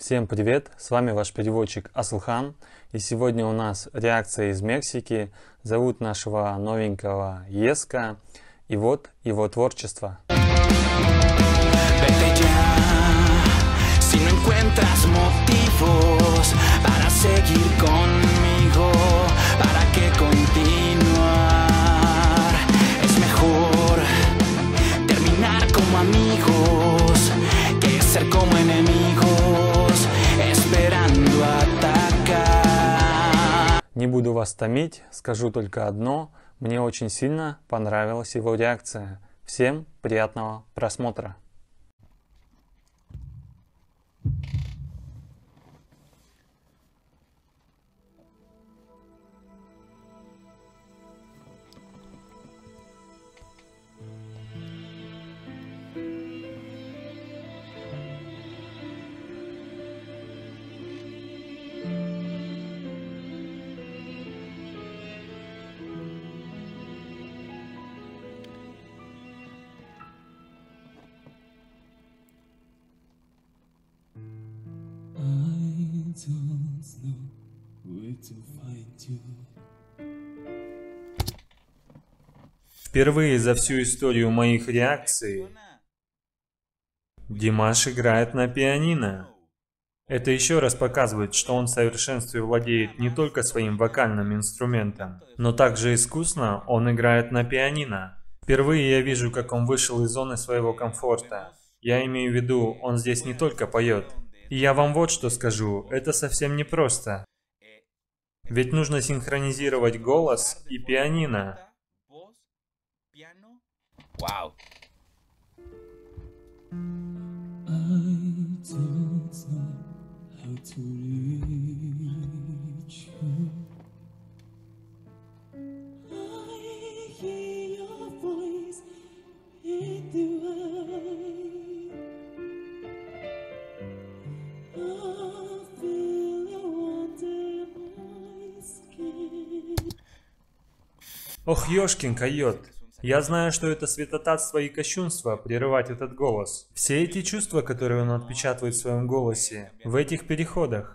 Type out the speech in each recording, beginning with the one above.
Всем привет, с вами ваш переводчик Асылхан, и сегодня у нас реакция из Мексики. Зовут нашего новенького Еска, и вот его творчество. Не буду вас томить, скажу только одно. Мне очень сильно понравилась его реакция. Всем приятного просмотра. Впервые за всю историю моих реакций Димаш играет на пианино. Это еще раз показывает, что он в совершенстве владеет не только своим вокальным инструментом, но также искусно он играет на пианино. Впервые я вижу, как он вышел из зоны своего комфорта. Я имею в виду, он здесь не только поет. И я вам вот что скажу, это совсем непросто. Ведь нужно синхронизировать голос и пианино. Вау! Ох, ёшкин койот. Я знаю, что это святотатство и кощунство прерывать этот голос. Все эти чувства, которые он отпечатывает в своем голосе, в этих переходах.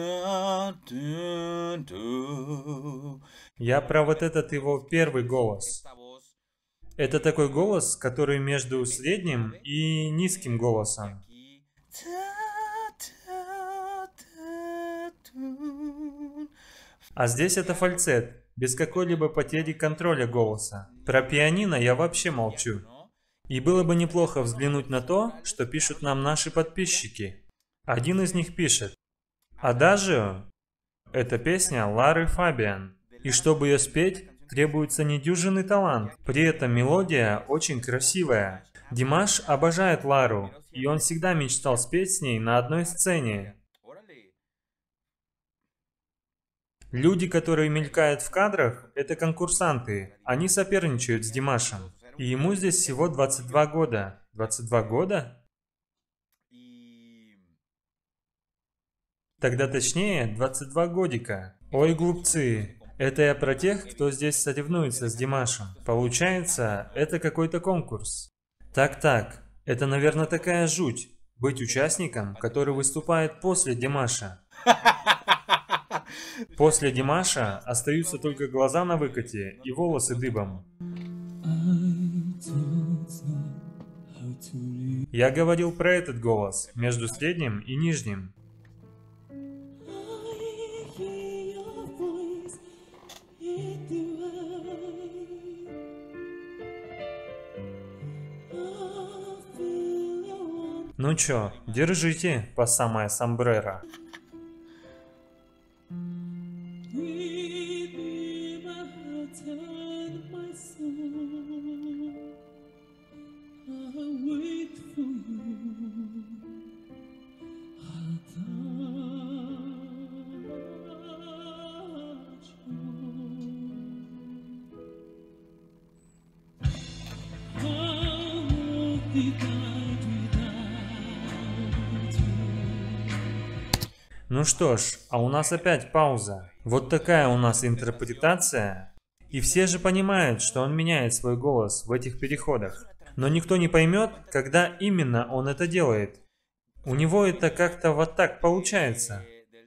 Я про вот этот его первый голос. Это такой голос, который между средним и низким голосом. А здесь это фальцет. Без какой-либо потери контроля голоса. Про пианино я вообще молчу. И было бы неплохо взглянуть на то, что пишут нам наши подписчики. Один из них пишет: «Адажио» — это песня Лары Фабиан. И чтобы ее спеть, требуется недюжинный талант. При этом мелодия очень красивая. Димаш обожает Лару, и он всегда мечтал спеть с ней на одной сцене. Люди, которые мелькают в кадрах, это конкурсанты. Они соперничают с Димашем. И ему здесь всего 22 года. 22 года? Тогда точнее, 22 годика. Ой, глупцы. Это я про тех, кто здесь соревнуется с Димашем. Получается, это какой-то конкурс. Так, это, наверное, такая жуть. Быть участником, который выступает после Димаша. После Димаша остаются только глаза на выкате и волосы дыбом. Я говорил про этот голос, между средним и нижним. Ну чё, держите по самое сомбреро. Ну что ж, а у нас опять пауза. Вот такая у нас интерпретация. И все же понимают, что он меняет свой голос в этих переходах. Но никто не поймет, когда именно он это делает. У него это как-то вот так получается.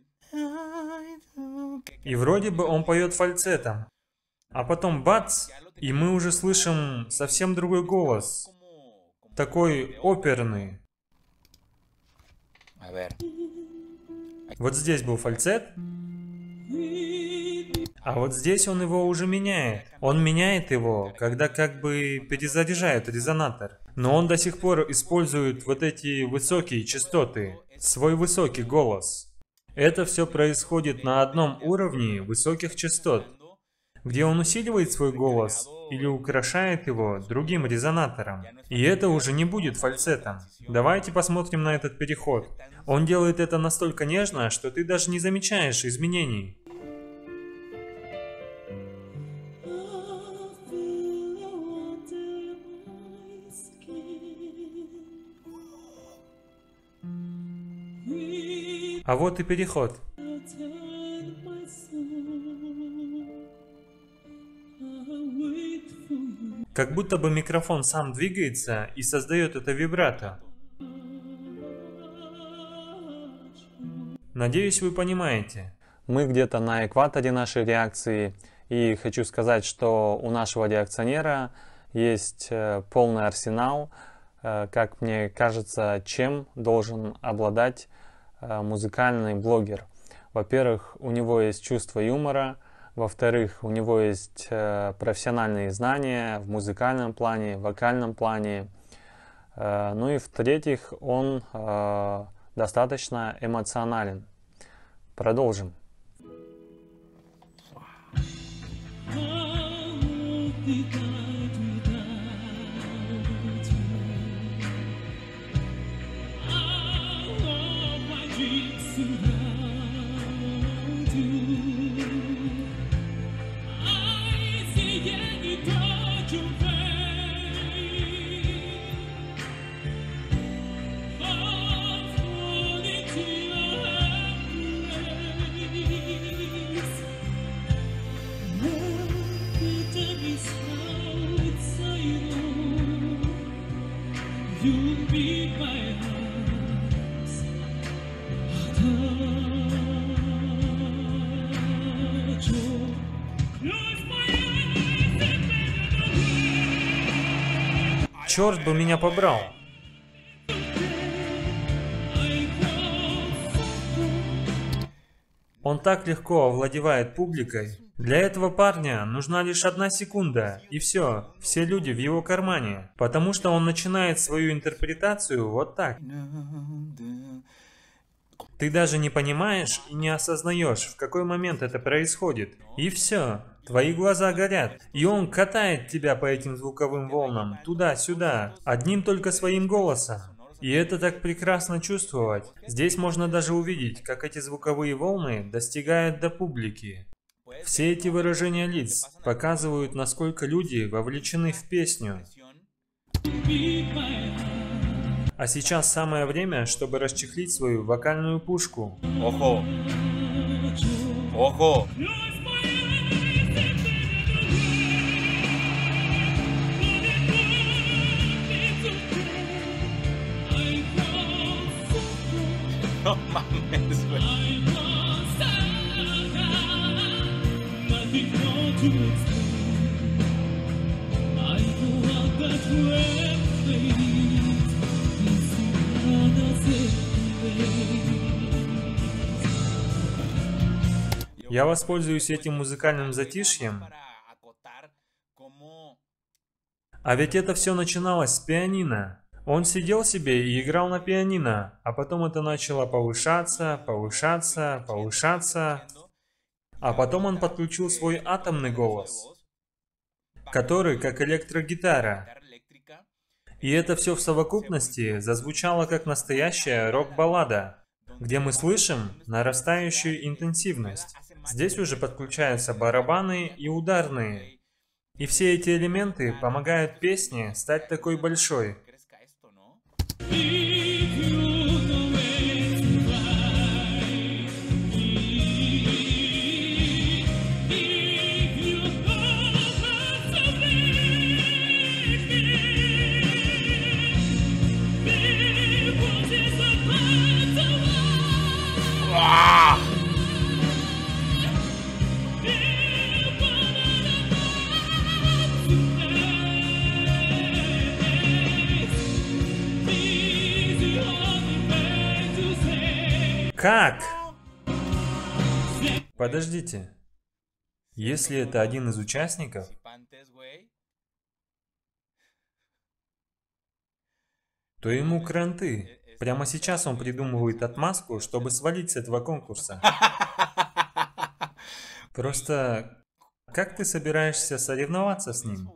И вроде бы он поет фальцетом. А потом бац, и мы уже слышим совсем другой голос. Такой оперный. Вот здесь был фальцет. А вот здесь он его уже меняет. Он меняет его, когда как бы перезаряжает резонатор. Но он до сих пор использует вот эти высокие частоты, свой высокий голос. Это все происходит на одном уровне высоких частот, где он усиливает свой голос или украшает его другим резонатором. И это уже не будет фальцетом. Давайте посмотрим на этот переход. Он делает это настолько нежно, что ты даже не замечаешь изменений. А вот и переход. Как будто бы микрофон сам двигается и создает это вибрато. Надеюсь, вы понимаете. Мы где-то на экваторе нашей реакции, и хочу сказать, что у нашего реакционера есть полный арсенал, как мне кажется, чем должен обладать музыкальный блогер. Во-первых, у него есть чувство юмора, во-вторых, у него есть профессиональные знания в музыкальном плане, в вокальном плане, ну и в-третьих, он достаточно эмоционален. Продолжим. Черт бы меня побрал! Он так легко овладевает публикой. Для этого парня нужна лишь 1 секунда, и все люди в его кармане. Потому что он начинает свою интерпретацию вот так. Ты даже не понимаешь и не осознаешь, в какой момент это происходит. И все, твои глаза горят. И он катает тебя по этим звуковым волнам, туда-сюда, одним только своим голосом. И это так прекрасно чувствовать. Здесь можно даже увидеть, как эти звуковые волны достигают до публики. Все эти выражения лиц показывают, насколько люди вовлечены в песню. А сейчас самое время, чтобы расчехлить свою вокальную пушку. Охо! Охо! No mames, güey. Я воспользуюсь этим музыкальным затишьем. А ведь это все начиналось с пианино. Он сидел себе и играл на пианино, а потом это начало повышаться, повышаться, повышаться. А потом он подключил свой атомный голос, который как электрогитара. И это все в совокупности зазвучало как настоящая рок-баллада, где мы слышим нарастающую интенсивность. Здесь уже подключаются барабаны и ударные. И все эти элементы помогают песне стать такой большой. Как? Подождите. Если это один из участников, то ему кранты. Прямо сейчас он придумывает отмазку, чтобы свалить с этого конкурса. Просто, как ты собираешься соревноваться с ним?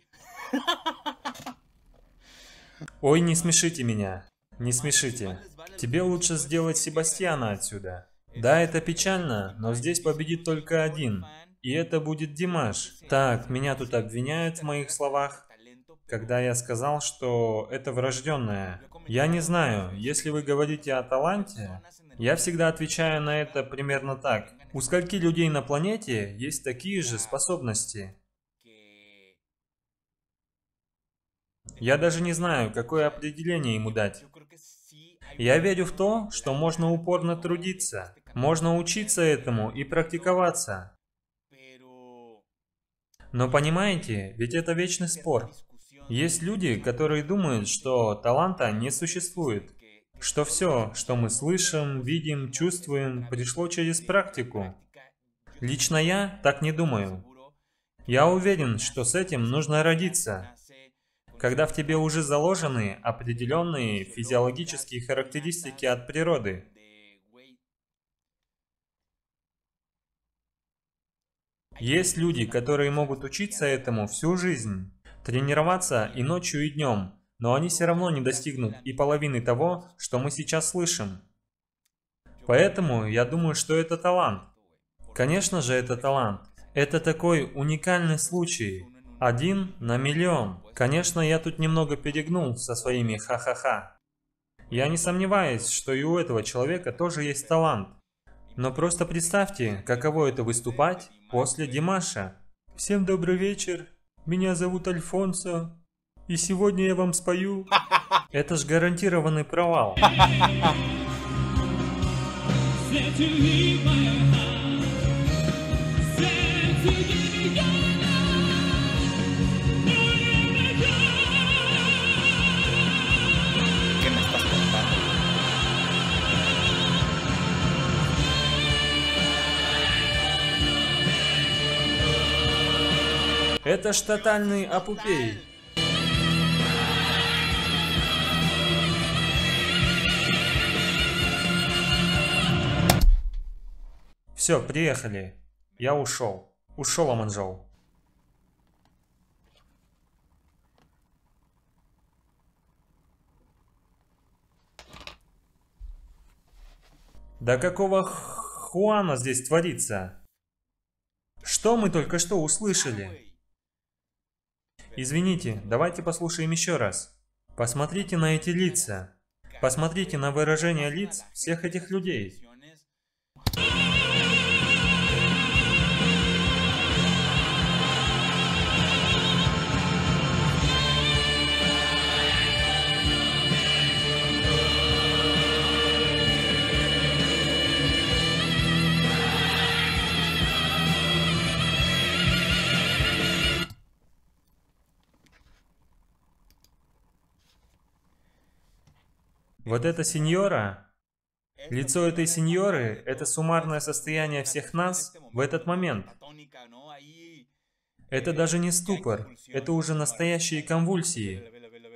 Ой, не смешите меня. Не смешите. Тебе лучше сделать Себастьяна отсюда. Да, это печально, но здесь победит только один. И это будет Димаш. Так, меня тут обвиняют в моих словах, когда я сказал, что это врожденное. Я не знаю, если вы говорите о таланте, я всегда отвечаю на это примерно так. У скольки людей на планете есть такие же способности? Я даже не знаю, какое определение ему дать. Я верю в то, что можно упорно трудиться, можно учиться этому и практиковаться. Но понимаете, ведь это вечный спор. Есть люди, которые думают, что таланта не существует, что все, что мы слышим, видим, чувствуем, пришло через практику. Лично я так не думаю. Я уверен, что с этим нужно родиться. Когда в тебе уже заложены определенные физиологические характеристики от природы. Есть люди, которые могут учиться этому всю жизнь, тренироваться и ночью, и днем, но они все равно не достигнут и половины того, что мы сейчас слышим. Поэтому я думаю, что это талант. Конечно же, это талант. Это такой уникальный случай. 1 на миллион. Конечно, я тут немного перегнул со своими ха-ха-ха. Я не сомневаюсь, что и у этого человека тоже есть талант. Но просто представьте, каково это выступать после Димаша. Всем добрый вечер. Меня зовут Альфонсо. И сегодня я вам спою. Это ж гарантированный провал. Это ж тотальный апупей. Все, приехали. Я ушел. Ушел, Аманжоу. Да какого Хуана здесь творится? Что мы только что услышали? Извините, давайте послушаем еще раз. Посмотрите на эти лица. Посмотрите на выражение лиц всех этих людей. Вот эта сеньора, лицо этой сеньоры – это суммарное состояние всех нас в этот момент. Это даже не ступор, это уже настоящие конвульсии.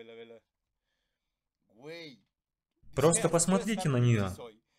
Просто посмотрите на нее.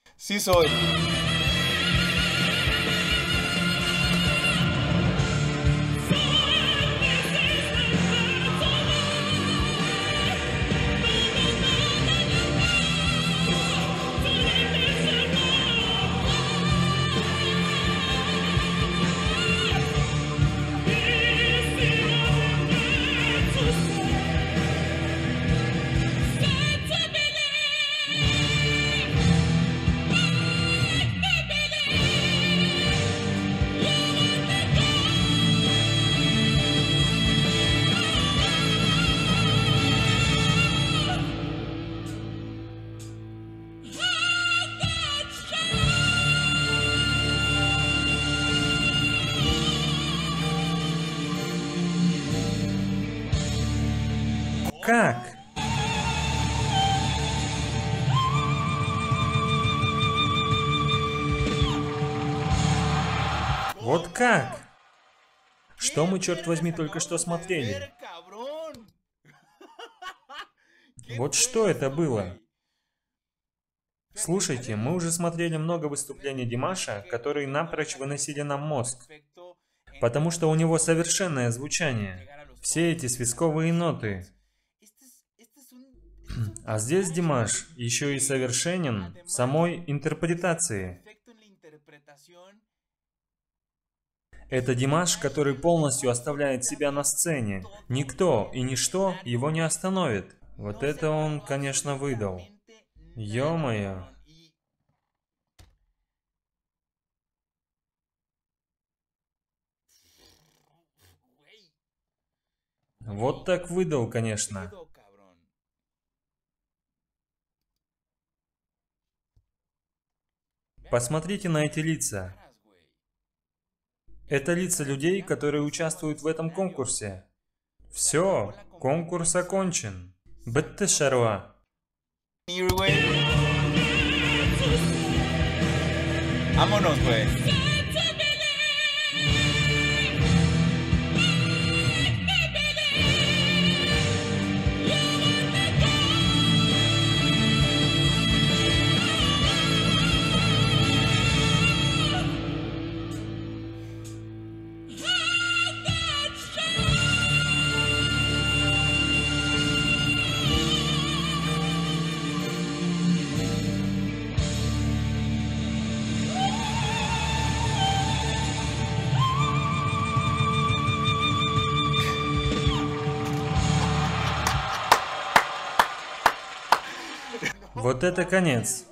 Как? Вот как? Что мы, черт возьми, только что смотрели? Вот что это было? Слушайте, мы уже смотрели много выступлений Димаша, которые напрочь выносили нам мозг. Потому что у него совершенное звучание. Все эти свистковые ноты. А здесь Димаш еще и совершенен в самой интерпретации. Это Димаш, который полностью оставляет себя на сцене. Никто и ничто его не остановит. Вот это он, конечно, выдал. Ё-моё. Вот так выдал, конечно. Посмотрите на эти лица. Это лица людей, которые участвуют в этом конкурсе. Все, конкурс окончен. Бітті шаруа. Vámonos, güey. Вот это конец.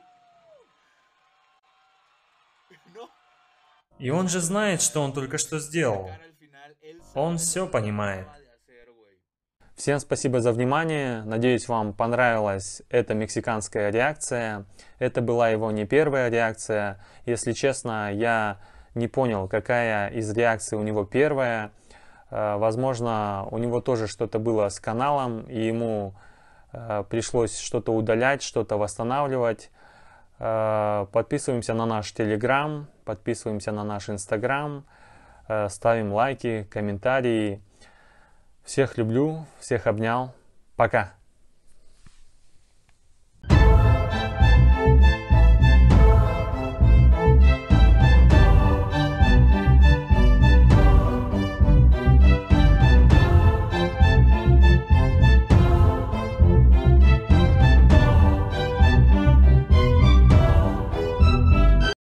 И он же знает, что он только что сделал. Он все понимает. Всем спасибо за внимание. Надеюсь, вам понравилась эта мексиканская реакция. Это была его не первая реакция. Если честно, я не понял, какая из реакций у него первая. Возможно, у него тоже что-то было с каналом, и ему пришлось что-то удалять, что-то восстанавливать. Подписываемся на наш Telegram, подписываемся на наш Instagram, ставим лайки, комментарии. Всех люблю, всех обнял. Пока!